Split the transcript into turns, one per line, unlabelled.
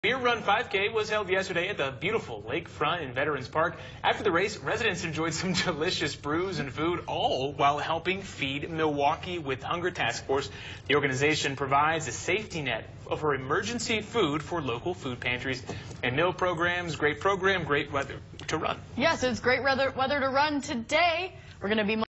Beer Run 5K was held yesterday at the beautiful Lakefront in Veterans Park. After the race, residents enjoyed some delicious brews and food, all while helping feed Milwaukee with Hunger Task Force. The organization provides a safety net for emergency food for local food pantries and meal programs. Great program, great weather to run.
Yes, it's great weather to run today. We're going to be